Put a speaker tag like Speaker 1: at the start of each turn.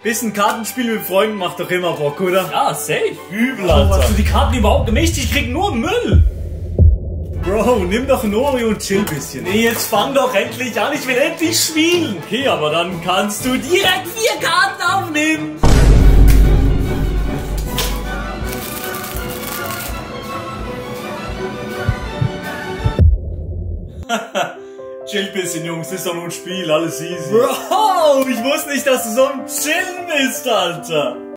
Speaker 1: Bisschen Kartenspiel mit Freunden macht doch immer Bock, oder?
Speaker 2: Ja, safe.
Speaker 1: Übel,
Speaker 2: Warum
Speaker 1: Alter.
Speaker 2: hast du die Karten überhaupt gemischt? Ich krieg nur Müll.
Speaker 1: Bro, nimm doch ein Oreo und chill bisschen.
Speaker 2: Nee, jetzt fang doch endlich an. Ich will endlich spielen.
Speaker 1: Okay, aber dann kannst du
Speaker 2: Direkt 4 Karten aufnehmen.
Speaker 1: chill bisschen, Jungs. Das ist doch nur ein Spiel, alles easy.
Speaker 2: Bro, ich wusste nicht, dass du so ein Chillen bist, Alter.